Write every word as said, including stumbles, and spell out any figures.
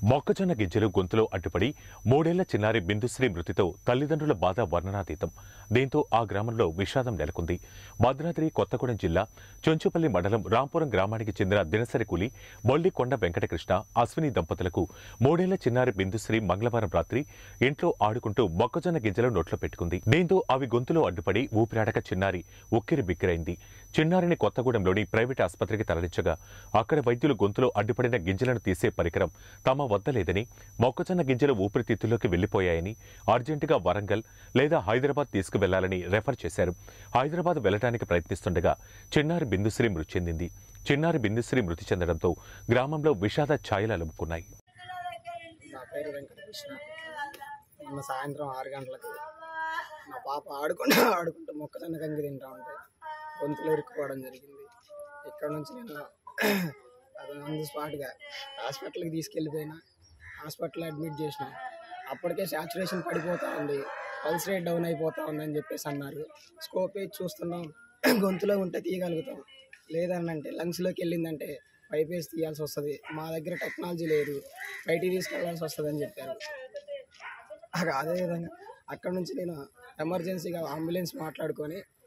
మొక్కజొన్న గింజలు గొంతులో అడ్డుపడి మూడేళ్ల చిన్నారి బిందుశ్రీ మృతితో తల్లిదండ్రుల బాధ వర్ణనాతీతం. దీంతో ఆ గ్రామంలో విషాదం నెలకొంది. భద్రాద్రి కొత్తగూడెం జిల్లా చొంచుపల్లి మండలం రాంపురం గ్రామానికి చెందిన దినసరి కూలి బొల్లికొండ వెంకటకృష్ణ, అశ్విని దంపతులకు మూడేళ్ల చిన్నారి బిందుశ్రీ మంగళవారం రాత్రి ఇంట్లో ఆడుకుంటూ మొక్కజొన్న గింజలు నోట్లో పెట్టుకుంది. దీంతో అవి గొంతులో అడ్డుపడి ఊపిరాడక చిన్నారి ఉక్కిరి బిక్కిరైంది. చిన్నారిని కొత్తగూడెంలోని ప్రైవేట్ ఆసుపత్రికి తరలించగా అక్కడ వైద్యులు గొంతులో అడ్డుపడిన గింజలను తీసే పరికరం తమ వద్ద లేదని, మొక్కజొన్న గింజలు ఊపిరితిత్తుల్లోకి వెళ్లిపోయాయని అర్జెంటుగా వరంగల్ లేదా హైదరాబాద్ తీసుకువెళ్లాలని రెఫర్ చేశారు. హైదరాబాద్ వెళ్లడానికి ప్రయత్నిస్తుండగా చిన్నారి బిందుశ్రీ మృతి చెందింది. చిన్నారి బిందుశ్రీ మృతి చెందడంతో గ్రామంలో విషాద ఛాయలు అలుముకున్నాయి. నా పేరు వెంకటకృష్ణ. మొన్న సాయంత్రం ఆరు గంటలకు మా పాప ఆడుకుంటూ ఆడుకుంటూ మొక్కజొన్న కంకి తింటా ఉంటే గొంతులో ఇరుక్కుపోవడం జరిగింది. ఇక్కడ నుంచి నేను అది ఆన్ ది స్పాట్గా హాస్పిటల్కి తీసుకెళ్ళిపోయినా. హాస్పిటల్లో అడ్మిట్ చేసిన. అప్పటికే సాచురేషన్ పడిపోతూ ఉంది, పల్స్ రేట్ డౌన్ అయిపోతూ ఉందని చెప్పేసి అన్నారు. స్కోప్ వేసి చూస్తున్నాం, గొంతులో ఉంటే తీయగలుగుతాం, లేదని అంటే లంగ్స్లోకి వెళ్ళిందంటే పైప్ వేసి తీయాల్సి వస్తుంది, మా దగ్గర టెక్నాలజీ లేదు, బయటికి తీసుకెళ్లాల్సి వస్తుంది అని చెప్పారు. అదేవిధంగా అక్కడ నుంచి నేను ఎమర్జెన్సీగా అంబులెన్స్ మాట్లాడుకొని